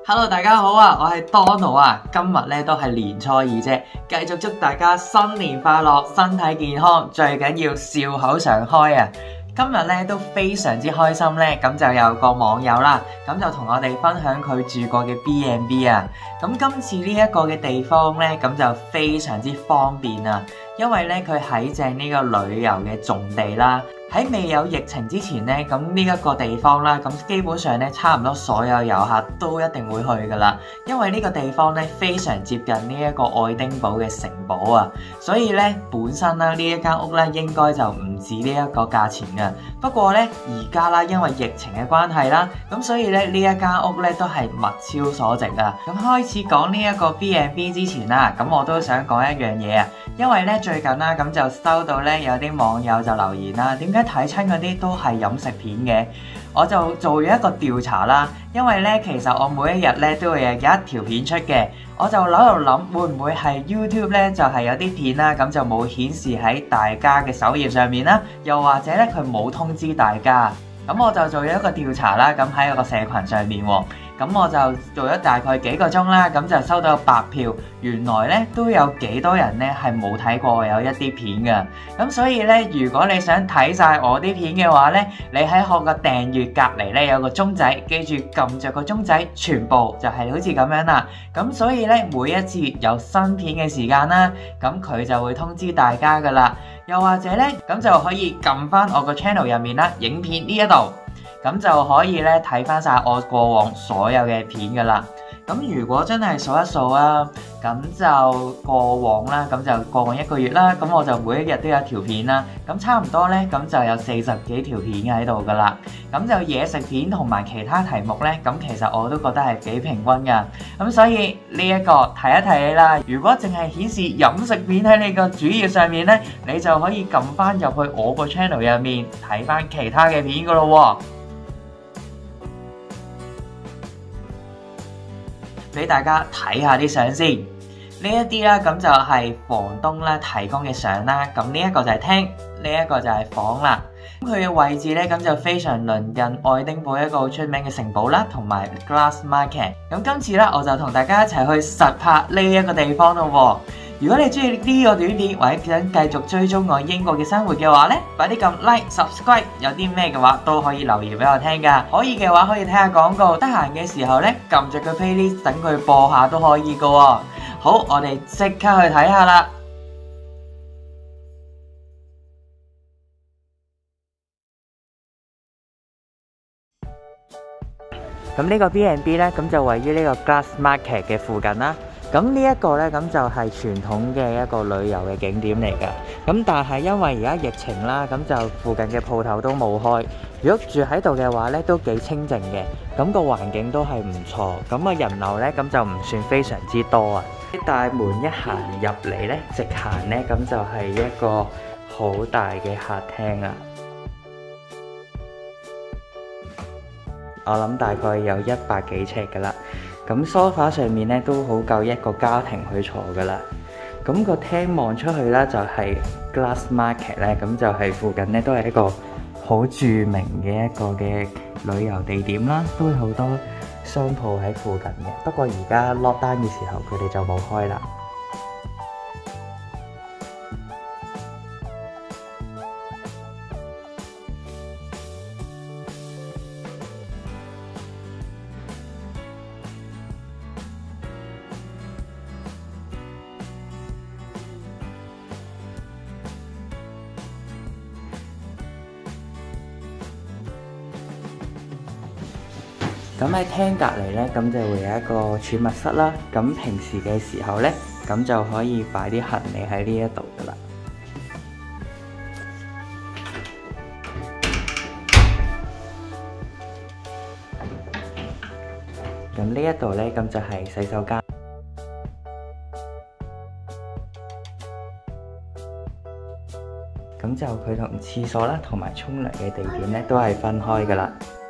Hello， 大家好啊！我係 Donald 啊，今日咧都係年初二啫，繼續祝大家新年快樂，身體健康，最緊要笑口常開啊！今日咧都非常之開心咧，咁就有個網友啦，咁就同我哋分享佢住過嘅 B&B 啊。咁今次呢一個嘅地方咧，咁就非常之方便啊，因為咧佢喺正呢個旅遊嘅重地啦。喺未有疫情之前咧，咁呢一個地方啦，咁基本上咧差唔多所有遊客都一定會去噶啦，因為呢個地方咧非常接近呢一個愛丁堡嘅城堡啊，所以咧本身啦呢一間屋咧應該就唔止呢一個價錢噶。不過咧而家啦，因為疫情嘅關係啦，咁所以咧呢一間屋咧都係物超所值啊。咁開始講呢一個 B&B 之前啦，咁我都想講一樣嘢啊，因為咧最近啦咁就收到咧有啲網友就留言啦，點解睇親嗰啲都係飲食片嘅？我就做咗一個調查啦，因為咧其實我每一日咧都會有一條片出嘅，我就喺度諗會唔會係 YouTube 咧就係有啲片啦，咁就冇顯示喺大家嘅首頁上面啦，又或者咧佢冇通知大家，咁我就做咗一個調查啦，咁喺個社群上面喎。咁我就做咗大概幾個鐘啦，咁就收到白票。原來咧都有幾多人咧係冇睇過有一啲片嘅。咁所以咧，如果你想睇晒我啲片嘅話咧，你喺我個訂閱隔離咧有個鐘仔，記住撳着個鐘仔，全部就係好似咁樣啦。咁所以咧，每一次有新片嘅時間啦，咁佢就會通知大家噶啦。又或者咧，咁就可以撳翻我個 channel 入面啦，影片呢一度。咁就可以咧睇翻晒我過往所有嘅片噶啦。咁如果真係數一數啊，咁就過往啦，咁就過往一個月啦，咁我就每一日都有條片啦。咁差唔多咧，咁就有40幾條片喺度噶啦。咁就嘢食片同埋其他題目咧，咁其實我都覺得係幾平均噶。咁所以呢一個提一提你啦，如果淨係顯示飲食片喺你個主頁上面咧，你就可以撳翻入去我個 channel 入面睇翻其他嘅片噶咯喎。俾大家睇下啲相先，呢一啲啦，咁就係房東啦提供嘅相啦。咁呢一個就係廳，呢一個就係房啦。佢嘅位置咧，咁就非常鄰近愛丁堡一個好出名嘅城堡啦，同埋 Grassmarket。咁今次咧，我就同大家一齊去實拍呢一個地方咯喎。如果你中意呢個短片，或者想繼續追蹤我英國嘅生活嘅話咧，快啲撳 like、subscribe， 有啲咩嘅話都可以留言俾我聽噶。可以嘅話可以睇下廣告，得閒嘅時候咧撳着個 playlist 等佢播下都可以噶喎。好，我哋即刻去睇下啦。咁呢個 B&B 咧，咁就位於呢個 Grassmarket 嘅附近啦。咁呢一個咧，咁就係傳統嘅一個旅遊嘅景點嚟㗎。咁但係因為而家疫情啦，咁就附近嘅鋪頭都冇開。如果住喺度嘅話咧，都幾清靜嘅。咁個環境都係唔錯。咁啊人流咧，咁就唔算非常之多啊。大門一行入嚟咧，直行咧，咁就係一個好大嘅客廳啊。我諗大概有100幾尺㗎啦。咁梳化上面咧都好夠一個家庭去坐噶啦。咁個廳望出去啦，就係 Grassmarket 咧，咁就係附近咧都係一個好著名嘅一個嘅旅遊地點啦，都會好多商鋪喺附近嘅。不過而家 lockdown 嘅時候，佢哋就冇開啦。咁喺廳隔離咧，咁就會有一個儲物室啦。咁平時嘅時候咧，咁就可以擺啲行李喺呢一度噶啦。咁呢一度咧，咁就係洗手間。咁就佢同廁所啦，同埋沖涼嘅地點咧，都係分開噶啦。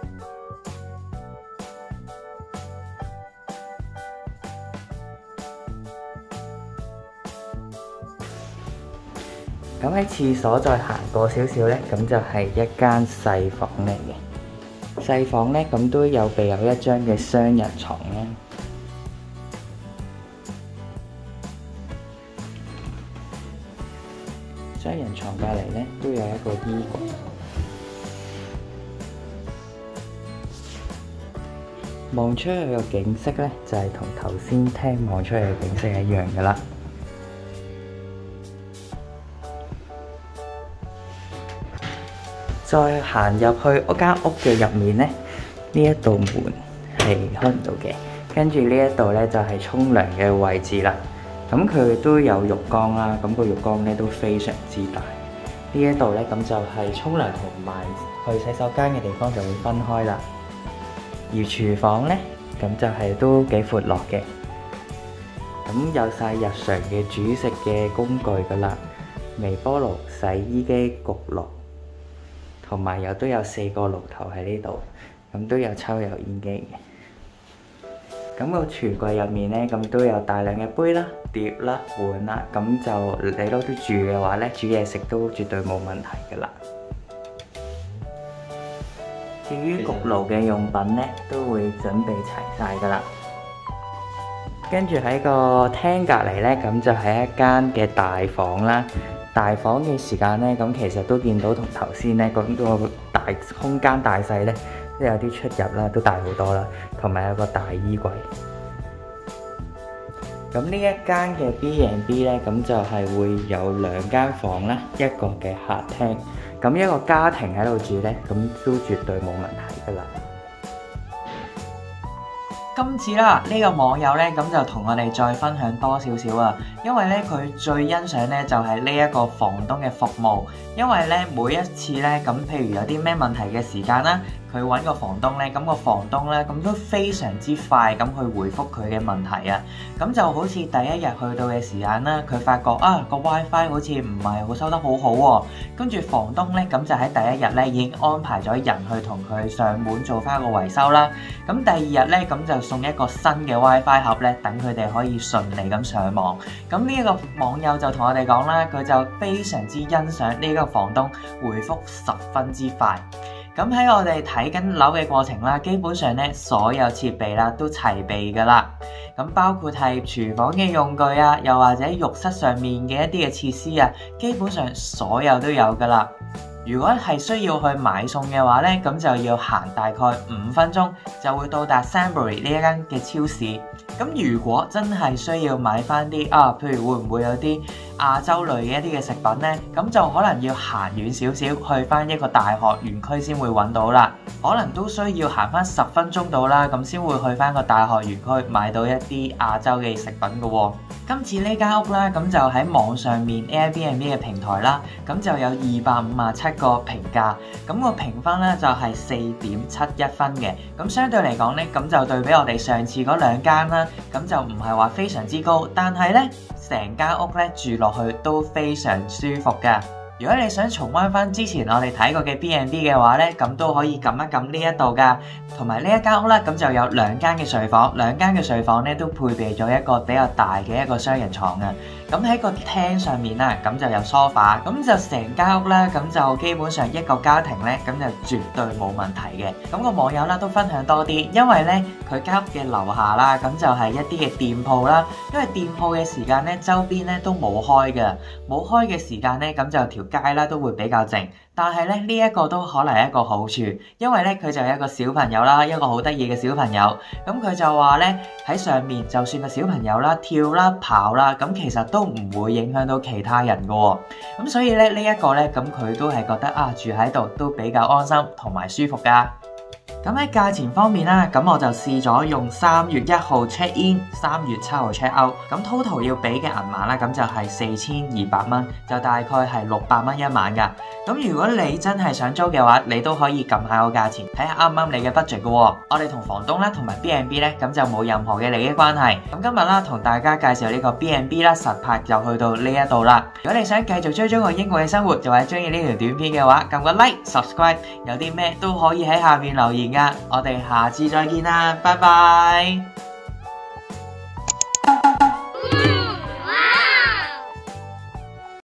咁喺廁所再行過少少咧，咁就係一間細房嚟嘅。細房咧，咁都有備有一張嘅雙人床啦。 雙人床隔離咧都有一個衣櫃。望出去嘅景色咧，就係同頭先廳望出去嘅景色一樣噶啦。再行入去間屋嘅入面咧，呢一道門係開唔到嘅。跟住呢一度咧就係沖涼嘅位置啦。咁佢都有浴缸啦，咁個浴缸咧都非常之大。呢一度咧咁就係沖涼同埋去洗手間嘅地方就會分開啦。而廚房咧咁就係都幾闊落嘅。咁有晒日常嘅煮食嘅工具噶啦，微波爐、洗衣機、焗爐，同埋都有4個爐頭喺呢度，咁都有抽油煙機嘅。咁個櫥櫃入面咧，咁都有大量嘅杯啦、碟啦、碗啦，咁就你攞得住嘅話咧，煮嘢食都絕對冇問題噶啦。至於焗爐嘅用品咧，都會準備齊晒噶啦。跟住喺個廳隔離咧，咁就係一間嘅大房啦。大房嘅時間咧，咁其實都見到同頭先咧嗰個大空間大細咧，都有啲出入啦，都大好多啦，同埋有個大衣櫃。咁呢一間嘅 B&B 咧，咁就係會有2間房啦，一個嘅客廳。咁一個家庭喺度住咧，咁都絕對冇問題噶啦。今次啦，呢個網友咧，咁就同我哋再分享多少少啊，因為咧佢最欣賞咧就係呢一個房東嘅服務，因為咧每一次咧咁，譬如有啲咩問題嘅時間啦，佢揾個房東咧，咁個房東咧咁都非常之快咁去回覆佢嘅問題啊。咁就好似第一日去到嘅時間啦，佢發覺啊個 WiFi 好似唔係好收得好好喎，跟住房東咧咁就喺第一日咧已經安排咗人去同佢上門做翻個維修啦。咁第二日咧咁就送一個新嘅 WiFi 盒咧，等佢哋可以順利咁上網。咁呢一個網友就同我哋講啦，佢就非常之欣賞呢個房東回覆十分之快。咁喺我哋睇緊樓嘅過程啦，基本上咧所有設備啦都齊備噶啦。咁包括係廚房嘅用具啊，又或者浴室上面嘅一啲嘅設施啊，基本上所有都有噶啦。如果係需要去買餸嘅話咧，咁就要行大概5分鐘就會到達 Sunbury 呢一間嘅超市。咁如果真係需要買翻啲譬如會唔會有啲亞洲類嘅一啲嘅食品呢？咁就可能要行遠少少，去翻一個大學園區先會揾到啦。可能都需要行翻10分鐘到啦，咁先會去翻個大學園區買到一啲亞洲嘅食品嘅喎。今次呢間屋啦，咁就喺網上面 Airbnb 嘅平台啦，咁就有257個評價，咁個評分咧就係4.71分嘅。咁相對嚟講咧，咁就對比我哋上次嗰2間啦，咁就唔係話非常之高，但係咧成間屋咧住落去都非常舒服㗎。如果你想重溫翻之前我哋睇過嘅 B&B 嘅話咧，咁都可以撳一撳呢一度噶。同埋呢一間屋啦，咁就有2間嘅睡房，2間嘅睡房咧都配備咗一個比較大嘅一個雙人床啊。咁喺個廳上面啦，咁就有 sofa， 咁就成間屋啦，咁就基本上一個家庭咧，咁就絕對冇問題嘅。咁個網友啦都分享多啲，因為咧佢間屋嘅樓下啦，咁就係一啲嘅店鋪啦。因為店鋪嘅時間咧，周邊咧都冇開嘅，冇開嘅時間咧，咁就條街啦都會比較靜。但係咧呢一個都可能係一個好處，因為咧佢就有一個小朋友啦，一個好得意嘅小朋友。咁佢就話咧喺上面，就算個小朋友啦跳啦跑啦，咁其實都唔會影響到其他人㗎喎。咁所以咧呢一個咧，咁佢都係覺得住喺度都比較安心同埋舒服㗎。咁喺價錢方面啦，咁我就試咗用3月1號 check in，3月7號 check out，咁 total 要俾嘅銀碼啦，咁就係4200蚊，就大概係600蚊一晚噶。咁如果你真係想租嘅話，你都可以撳下個價錢，睇下啱唔啱你嘅 budget 噶喎。我哋同房東啦，同埋 B&B 咧，咁就冇任何嘅利益關係。咁今日啦，同大家介紹呢個 B&B 啦，實拍就去到呢一度啦。如果你想繼續追蹤我英國嘅生活，又或者中意呢條短片嘅話，撳個 like、subscribe， 有啲咩都可以喺下面留言噶。我哋下次再見啦，拜拜。